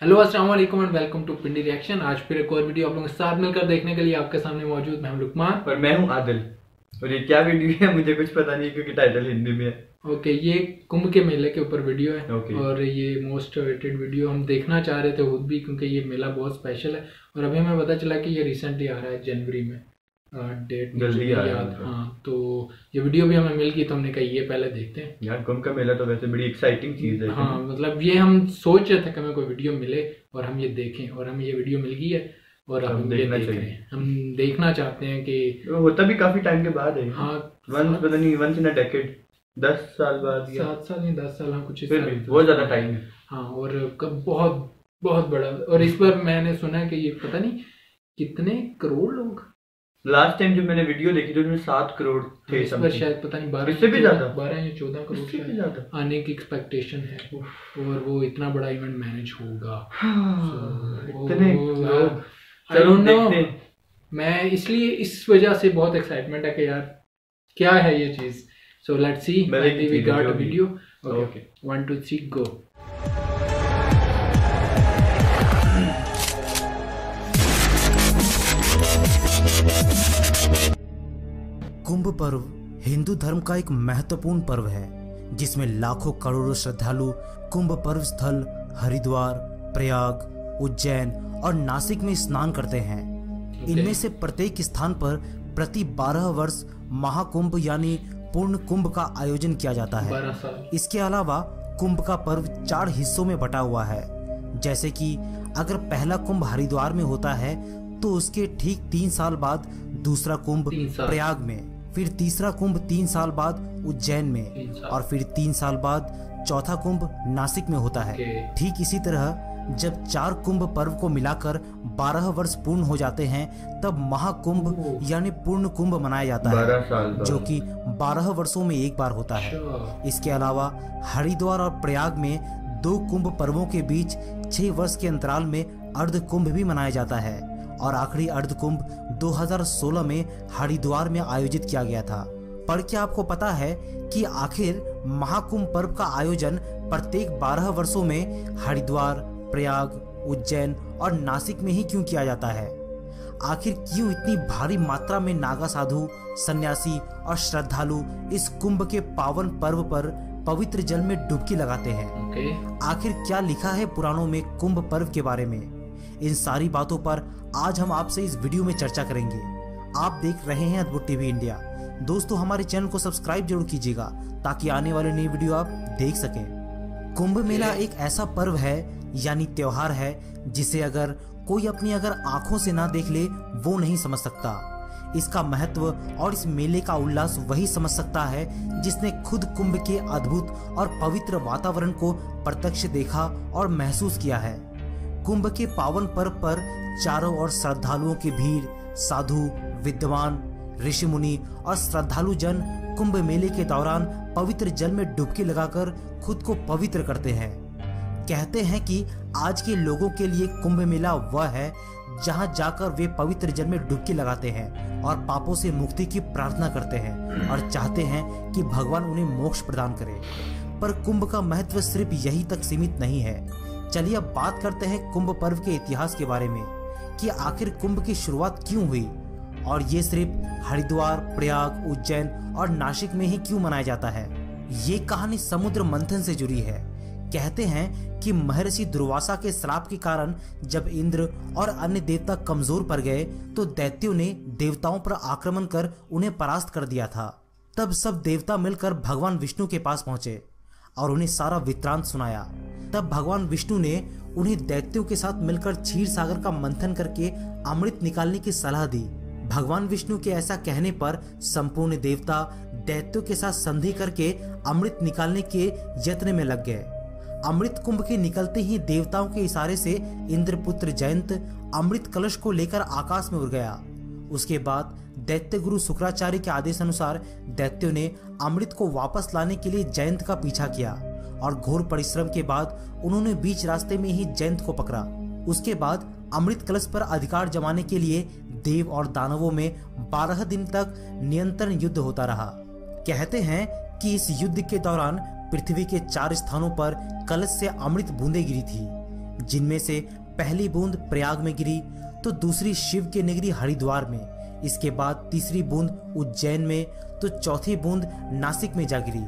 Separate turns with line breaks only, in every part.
Hello अस्सलाम वालेकुम and welcome to Pindi reaction. आज फिर एक और वीडियो आप लोगों के साथ मिलकर देखने के लिए आपके सामने मौजूद मैं हूं लुकमान
और मैं हूं आदिल। और ये क्या वीडियो है मुझे कुछ पता नहीं क्योंकि टाइटल हिंदी में है।
ओके, ये कुंभ के मेले के ऊपर वीडियो है। और ये मोस्ट अवेटेड वीडियो हम देखना चाह रहे थे खुद भी, क्योंकि ये मेला बहुत स्पेशल है। और अभी हमें पता चला कि ये रिसेंटली आ रहा है जनवरी में, डेट
जल्दी
याद। हाँ, तो ये वीडियो भी हमें मिल गई तो हमने कहा ये पहले देखते हैं।
यार कुंभ का मेला तो वैसे बड़ी एक्साइटिंग चीज है।
हाँ, मतलब ये हम सोच रहे थे कि हमें कोई वीडियो मिले और हम ये देखें, और हमें ये वीडियो मिल गई है और हम देखना चाहिए। हम देखना चाहते हैं कि
होता भी काफी टाइम के बाद है।
हाँ,
पता नहीं वंस इन अ डेकेड, 10 साल बाद,
7 साल नहीं 10 साल, हाँ कुछ
फिर भी बहुत ज्यादा टाइम है।
हाँ, और बहुत बहुत बड़ा। और इस पर मैंने सुना है कि ये पता नहीं कितने करोड़ लोग,
लास्ट टाइम जब मैंने वीडियो देखी तो उसमें 7 करोड़ थे।
इस पर शायद पता नहीं 12
इससे भी ज्यादा,
12 या 14 करोड़ से ज्यादा आने की एक्सपेक्टेशन है। और वो इतना बड़ा इवेंट मैनेज होगा।
चलो देखते हैं।
मैं इसलिए इस वजह से बहुत एक्साइटमेंट है कि यार क्या है ये चीज। So let's see we got a video. Okay 1 2 3 go.
Kumbh पर्व हिंदू धर्म का एक महत्वपूर्ण पर्व है जिसमें लाखों करोड़ों श्रद्धालु कुंभ पर्व स्थल हरिद्वार, प्रयाग, उज्जैन और नासिक में स्नान करते हैं। इनमें से प्रत्येक स्थान पर प्रति 12 वर्ष महाकुंभ यानी पूर्ण कुंभ का आयोजन किया जाता है। इसके अलावा कुंभ का पर्व 4 हिस्सों में बटा हुआ है। जैसे कि अगर पहला कुंभ हरिद्वार में होता है तो उसके ठीक 3 साल बाद दूसरा कुंभ प्रयाग में, फिर तीसरा कुंभ 3 साल बाद उज्जैन में और फिर 3 साल बाद चौथा कुंभ नासिक में होता है। ठीक इसी तरह जब 4 कुंभ पर्व को मिलाकर 12 वर्ष पूर्ण हो जाते हैं तब महाकुंभ यानी पूर्ण कुंभ मनाया जाता है, जो कि 12 वर्षों में एक बार होता है। इसके अलावा हरिद्वार और प्रयाग में 2 कुंभ पर्वों के बीच 6 वर्ष के अंतराल में अर्ध कुंभ भी मनाया जाता है। और आखिरी अर्ध कुंभ 2016 में हरिद्वार में आयोजित किया गया था। पर क्या आपको पता है कि आखिर महाकुंभ पर्व का आयोजन प्रत्येक 12 वर्षों में हरिद्वार, प्रयाग, उज्जैन और नासिक में ही क्यों किया जाता है? आखिर क्यों इतनी भारी मात्रा में नागा साधु, सन्यासी और श्रद्धालु इस कुंभ के पावन पर्व पर पवित्र जल में डुबकी लगाते हैं? आखिर क्या लिखा है पुराणों में कुंभ पर्व के बारे में? इन सारी बातों पर आज हम आपसे इस वीडियो में चर्चा करेंगे। आप देख रहे हैं अद्भुत टीवी इंडिया। दोस्तों, हमारे चैनल को सब्सक्राइब जरूर कीजिएगा ताकि आने वाले नई वीडियो आप देख सकें। कुंभ मेला एक ऐसा पर्व है यानी त्योहार है जिसे अगर कोई अपनी आंखों से ना देख ले वो नहीं समझ सकता। इसका महत्व और इस मेले का उल्लास वही समझ सकता है जिसने खुद कुंभ के अद्भुत और पवित्र वातावरण को प्रत्यक्ष देखा और महसूस किया है। कुंभ के पावन पर्व पर चारों ओर श्रद्धालुओं की भीड़, साधु, विद्वान, ऋषि मुनि और श्रद्धालु जन कुंभ मेले के दौरान पवित्र जल में डुबकी लगाकर खुद को पवित्र करते हैं। कहते हैं कि आज के लोगों के लिए कुंभ मेला वह है जहां जाकर वे पवित्र जल में डुबकी लगाते हैं और पापों से मुक्ति की प्रार्थना करते हैं और चाहते हैं कि भगवान उन्हें मोक्ष प्रदान करे। पर कुंभ का महत्व सिर्फ यही तक सीमित नहीं है। चलिए अब बात करते हैं कुंभ पर्व के इतिहास के बारे में कि आखिर कुंभ की शुरुआत क्यों हुई और ये सिर्फ हरिद्वार, प्रयाग, उज्जैन और नासिक में ही क्यों मनाया जाता है। ये कहानी समुद्र मंथन से जुड़ी है। कहते हैं कि महर्षि दुर्वासा के श्राप के कारण जब इंद्र और अन्य देवता कमजोर पड़ गए तो दैत्यों ने देवताओं पर आक्रमण कर उन्हें परास्त कर दिया था। तब सब देवता मिलकर भगवान विष्णु के पास पहुंचे और उन्हें सारा वृत्तांत सुनाया। तब भगवान विष्णु ने उन्हें दैत्यों के साथ मिलकर क्षीर सागर का मंथन करके अमृत निकालने की सलाह दी। भगवान विष्णु के ऐसा कहने पर संपूर्ण देवता दैत्यों के साथ संधि करके अमृत निकालने के यत्न में लग गए। अमृत कुंभ के निकलते ही देवताओं के इशारे से इंद्रपुत्र जयंत अमृत कलश को लेकर आकाश में उड़ गया। उसके बाद दैत्य गुरु शुक्राचार्य के आदेश अनुसार दैत्यों ने अमृत को वापस लाने के लिए जयंत का पीछा किया और घोर परिश्रम के बाद उन्होंने बीच रास्ते में ही जयंत को पकड़ा। उसके बाद अमृत कलश पर अधिकार जमाने के लिए देव और दानवों में 12 दिन तक निरंतर युद्ध होता रहा। कहते हैं कि इस युद्ध के दौरान पृथ्वी के 4 स्थानों पर कलश से अमृत बूंदें गिरी थी। जिनमें से पहली बूंद प्रयाग में गिरी तो दूसरी शिव के नगरी हरिद्वार में, इसके बाद तीसरी बूंद उज्जैन में तो चौथी बूंद नासिक में जा गिरी।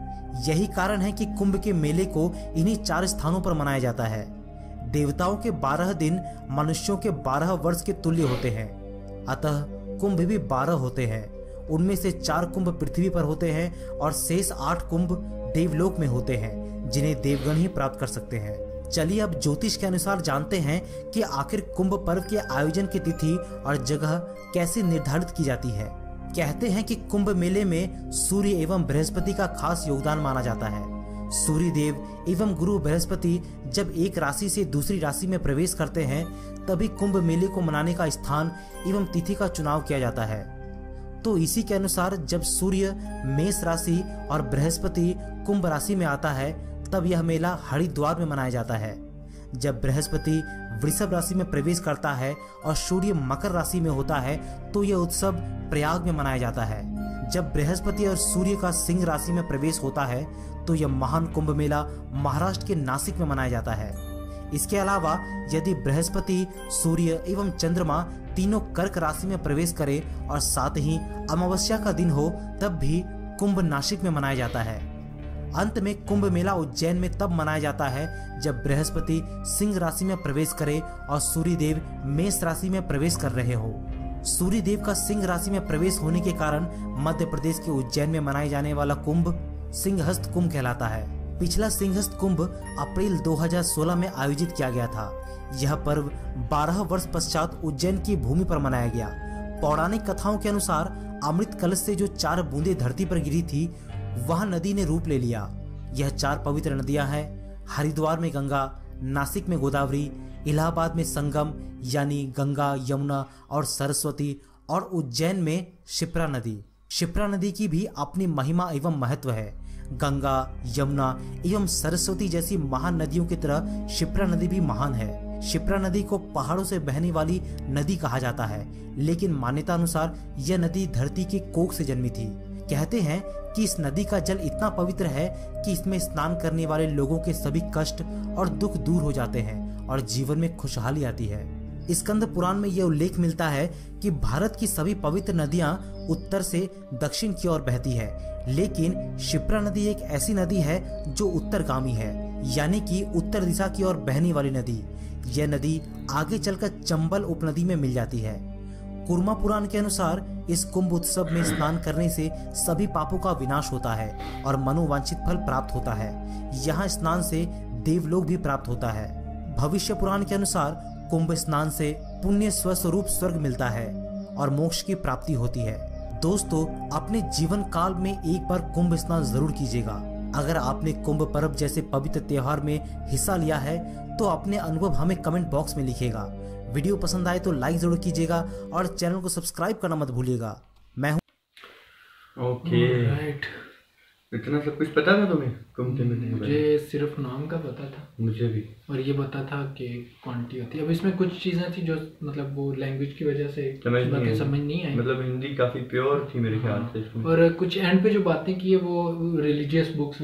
यही कारण है कि कुंभ के मेले को इन्हीं 4 स्थानों पर मनाया जाता है। देवताओं के 12 दिन मनुष्यों के 12 वर्ष के तुल्य होते हैं, अतः कुंभ भी 12 होते हैं। उनमें से 4 कुंभ पृथ्वी पर होते हैं और शेष 8 कुंभ देवलोक में होते हैं, जिन्हें देवगण ही प्राप्त कर सकते हैं। चलिए अब ज्योतिष के अनुसार जानते हैं कि आखिर कुंभ पर्व के आयोजन की तिथि और जगह कैसे निर्धारित की जाती है। कहते हैं कि कुंभ मेले में सूर्य एवं बृहस्पति का खास योगदान माना जाता है। सूर्य देव एवं गुरु बृहस्पति जब एक राशि से दूसरी राशि में प्रवेश करते हैं, तभी कुंभ मेले को मनाने का स्थान एवं तिथि का चुनाव किया जाता है। तो इसी के अनुसार जब सूर्य मेष राशि और बृहस्पति कुंभ राशि में आता है, तब यह मेला हरिद्वार में मनाया जाता है। जब बृहस्पति वृषभ राशि में प्रवेश करता है और सूर्य मकर राशि में होता है, तो यह उत्सव प्रयाग में मनाया जाता है। जब बृहस्पति और सूर्य का सिंह राशि में प्रवेश होता है, तो यह महान कुंभ मेला महाराष्ट्र के नासिक में मनाया जाता है। इसके अलावा यदि बृहस्पति, सूर्य एवं चंद्रमा तीनों कर्क राशि में प्रवेश करे और साथ ही अमावस्या का दिन हो, तब भी कुंभ नासिक में मनाया जाता है। अंत में कुंभ मेला उज्जैन में तब मनाया जाता है जब बृहस्पति सिंह राशि में प्रवेश करे और सूर्य देव मेष राशि में प्रवेश कर रहे हो। सूर्य देव का सिंह राशि में प्रवेश होने के कारण मध्य प्रदेश के उज्जैन में मनाए जाने वाला कुंभ सिंहस्थ कुंभ कहलाता है। पिछला सिंहस्थ कुंभ अप्रैल 2016 में आयोजित किया गया था। यह पर्व 12 वर्ष पश्चात उज्जैन की भूमि पर मनाया गया। पौराणिक कथाओं के अनुसार अमृत कलश से जो 4 बूंदें धरती पर गिरी थी, वह नदी ने रूप ले लिया। यह 4 पवित्र नदियां हैं, हरिद्वार में गंगा, नासिक में गोदावरी, इलाहाबाद में संगम यानी गंगा, यमुना और सरस्वती, और उज्जैन में शिप्रा नदी। शिप्रा नदी की भी अपनी महिमा एवं महत्व है। गंगा, यमुना एवं सरस्वती जैसी महान नदियों की तरह शिप्रा नदी भी महान है। शिप्रा नदी को पहाड़ों से बहने वाली नदी कहा जाता है, लेकिन मान्यता अनुसार यह नदी धरती की कोख से जन्मी थी। कहते हैं कि इस नदी का जल इतना पवित्र है कि इसमें स्नान करने वाले लोगों के सभी कष्ट और दुख दूर हो जाते हैं और जीवन में खुशहाली आती है। स्कंद पुराण में यह उल्लेख मिलता है कि भारत की सभी पवित्र नदियां उत्तर से दक्षिण की ओर बहती है, लेकिन शिप्रा नदी एक ऐसी नदी है जो उत्तरगामी है, यानी कि उत्तर दिशा की ओर बहने वाली नदी। यह नदी आगे चलकर चंबल उपनदी में मिल जाती है। कुर्मा पुराण के अनुसार इस कुंभ उत्सव में स्नान करने से सभी पापों का विनाश होता है और मनोवांछित फल प्राप्त होता है। यहाँ स्नान से देवलोक भी प्राप्त होता है। भविष्य पुराण के अनुसार कुंभ स्नान से पुण्य स्वस्वरूप स्वर्ग मिलता है और मोक्ष की प्राप्ति होती है। दोस्तों, अपने जीवन काल में एक बार कुंभ स्नान जरूर कीजिएगा। अगर आपने कुंभ पर्व जैसे पवित्र त्योहार में हिस्सा लिया है तो अपने अनुभव हमें कमेंट बॉक्स में लिखिएगा। वीडियो पसंद आए तो लाइक जरूर कीजिएगा और चैनल को सब्सक्राइब करना मत भूलिएगा। मैं हूँ
राइट। इतना सब कुछ पता था तुम्हें कुंभ के मेले?
मुझे सिर्फ नाम का पता था।
मुझे भी।
और ये पता था कि क्वांटिटी होती है। अब इसमें कुछ चीज़ें थी जो मतलब वो लैंग्वेज की वजह से समझ नहीं आई।
मतलब हिंदी काफ़ी प्योर थी मेरे ख्याल से इसमें।
और कुछ एंड पे जो बातें की है वो रिलीजियस बुक्स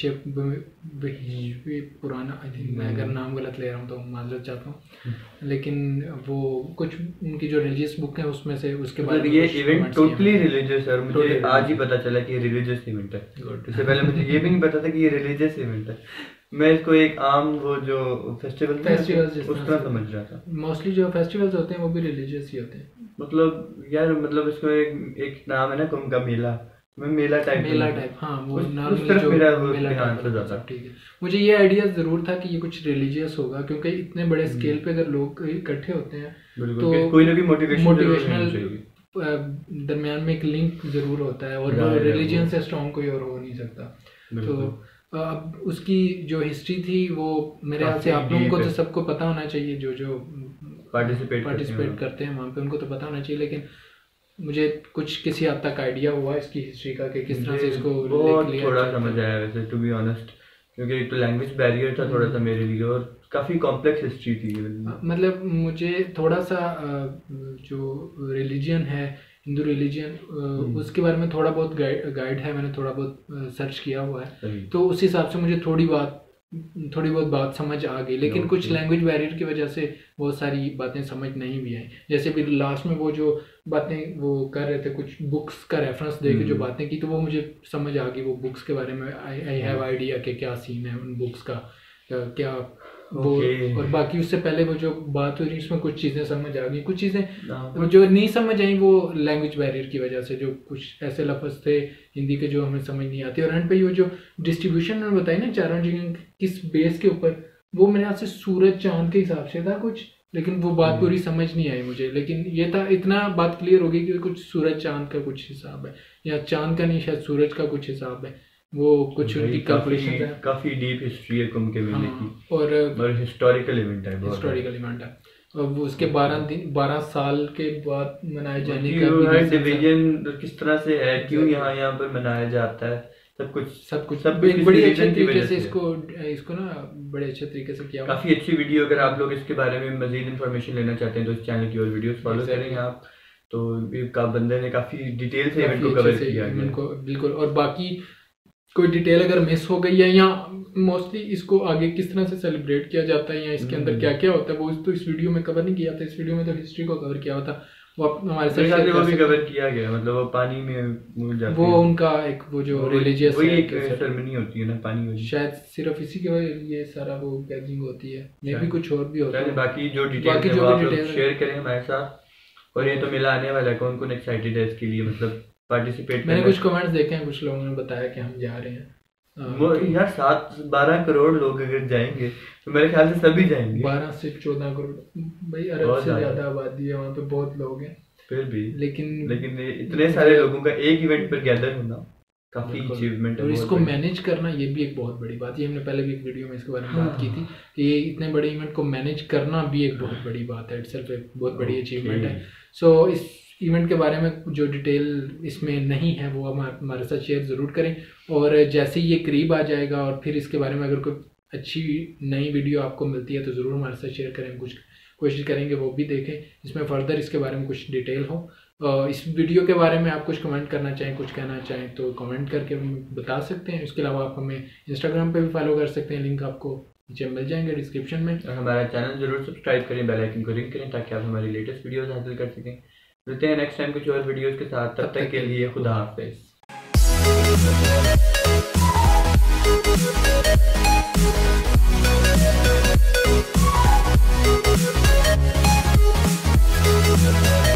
पुराना, आई थिंक मैं अगर नाम गलत ले रहा हूँ तो माजरत चाहता हूँ, लेकिन वो कुछ उनकी जो रिलीजियस बुक है उसमें से उसके बाद
ये इवेंट टोटली रिलीजियस है। और मुझे आज ही पता चला कि ये रिलीजियस इवेंट है। इससे पहले मुझे ये भी नहीं पता था कि ये रिलीजियस इवेंट है। मैं इसको एक आम वो जो फेस्टिवल्स उसका समझ रहा था।
मोस्टली जो फेस्टिवल्स होते हैं वो भी रिलीजियस ही होते हैं।
मतलब यार, मतलब इसको एक नाम है ना कुंभ का मेला, मेला टाइप। हाँ, वो नाम जो मेला टाइप। ठीक है, मुझे ये आइडिया जरूर था कि ये कुछ रिलीजियस होगा, क्योंकि इतने बड़े स्केल पे अगर लोग इकट्ठे होते हैं तो कोई ना कोई मोटिवेशनल दरमियान में एक लिंक जरूर होता है, और रिलीजन से स्ट्रॉन्ग कोई और हो नहीं सकता। तो अब उसकी जो हिस्ट्री थी वो मेरे ख्याल से आप लोगों को तो सबको पता होना चाहिए, जो पार्टिसिपेट करते हैं वहाँ पे उनको तो पता होना चाहिए। लेकिन मुझे कुछ किसी हद तक आइडिया हुआ इसकी हिस्ट्री का कि किस तरह से इसको थोड़ा समझ आया वैसे, टू बी ऑनेस्ट, क्योंकि एक तो लैंग्वेज बैरियर था थोड़ा सा मेरे लिए, और काफ़ी कॉम्प्लेक्स हिस्ट्री थी।
मतलब मुझे थोड़ा सा जो रिलीजन है, हिंदू रिलीजन, उसके बारे में थोड़ा बहुत गाइड है, मैंने थोड़ा बहुत सर्च किया हुआ है, तो उस हिसाब से मुझे थोड़ी बात थोड़ी बहुत बात समझ आ गई, लेकिन कुछ लैंग्वेज बैरियर की वजह से बहुत सारी बातें समझ नहीं भी आई। जैसे भी लास्ट में वो जो बातें वो कर रहे थे, कुछ बुक्स का रेफरेंस दे के जो बातें की, तो वो मुझे समझ आ गई। वो बुक्स के बारे में आई हैव आइडिया कि क्या सीन है उन बुक्स का, क्या वो और बाकी उससे पहले वो जो बात हो रही उसमें कुछ चीज़ें समझ आ गई, कुछ चीज़ें जो नहीं समझ आई वो लैंग्वेज बैरियर की वजह से। जो कुछ ऐसे लफ्ज़ थे हिंदी के जो हमें समझ नहीं आते। और एंड पे वो जो डिस्ट्रीब्यूशन में बताई ना चारों जगह किस बेस के ऊपर, वो मेरे हाथ से सूरज चांद के हिसाब से था कुछ, लेकिन वो बात पूरी समझ नहीं आई मुझे। लेकिन ये था, इतना बात क्लियर हो गई कि कुछ सूरज चांद का कुछ हिसाब है, या चांद का नहीं शायद सूरज का कुछ हिसाब है, वो कुछ उनकी कैलकुलेशन है।
काफी डीप हिस्ट्री है कुंभ के मेले की, और हिस्टोरिकल इवेंट है,
हिस्टोरिकल इवेंट है। और वो उसके 12 साल के बाद मनाए जाने का
डिवीजन किस तरह से है, क्यों यहाँ पर मनाया जाता है, सब कुछ
बड़ी अच्छे तरीके से इसको ना बड़े अच्छे तरीके से किया।
काफी अच्छी वीडियो। अगर आप लोग इसके बारे में मजीद इन्फॉर्मेशन लेना चाहते हैं तो इस चैनल की और वीडियोस फॉलो करें आप। तो बंदे ने काफी डिटेल से इवेंट को कवर किया है
बिल्कुल। और बाकी कोई डिटेल अगर मिस हो गई है, या मोस्टली इसको आगे किस तरह से सेलिब्रेट किया जाता है, या इसके अंदर क्या क्या होता है, वो तो इस वीडियो में कवर नहीं किया था। इस वीडियो में तो हिस्ट्री को कवर किया था, वो हमारे साथ
वो भी कवर किया गया। मतलब वो पानी में
वो उनका एक वो जो रिलीजियस
सेरेमनी होती है ना, पानी होती है,
शायद सिर्फ इसी के वजह ये सारा वो गैदरिंग होती है, मे भी कुछ और भी होता है।
बाकी जो डिटेल शेयर करें हमारे साथ। और ये तो मेला आने वाला है, कौन कौन एक्साइटेड है इसके लिए, मतलब पार्टिसिपेट?
मैंने कुछ कमेंट्स देखे हैं, कुछ लोगों ने बताया कि हम जा रहे हैं।
वो यार 7-12 करोड़ लोग अगर जाएंगे तो मेरे ख्याल से सभी जाएंगे।
12 से 14 करोड़ भाई, अरब से ज्यादा आबादी है वहाँ पे, बहुत लोग हैं
फिर भी।
लेकिन
इतने सारे लोगों का एक इवेंट पर गैदर होना काफी अचीवमेंट है।
और इसको मैनेज करना ये भी एक बहुत बड़ी बात है। हमने पहले भी एक वीडियो में इसके बारे में बात की थी कि ये इतने बड़े इवेंट को मैनेज करना भी एक बहुत बड़ी बात है, इटसेल्फ एक बहुत बड़ी अचीवमेंट है। सो इस इवेंट के बारे में जो डिटेल इसमें नहीं है वो हमारे साथ शेयर ज़रूर करें। और जैसे ही ये करीब आ जाएगा और फिर इसके बारे में अगर कोई अच्छी नई वीडियो आपको मिलती है तो ज़रूर हमारे साथ शेयर करें। कुछ कोशिश करेंगे वो भी देखें जिसमें फर्दर इसके बारे में कुछ डिटेल हो। इस वीडियो के बारे में आप कुछ कमेंट करना चाहें, कुछ कहना चाहें तो कमेंट करके बता सकते हैं। इसके अलावा आप हमें इंस्टाग्राम पे भी फॉलो कर सकते हैं, लिंक आपको नीचे मिल जाएंगे डिस्क्रिप्शन में।
और हमारा चैनल जरूर सब्सक्राइब करें, बेल आइकन को रिंग करें ताकि आप हमारी लेटेस्ट वीडियोस हासिल कर सकें। मिलते हैं नेक्स्ट टाइम कुछ और वीडियोस के साथ, तब तक के लिए खुदा हाफिज़।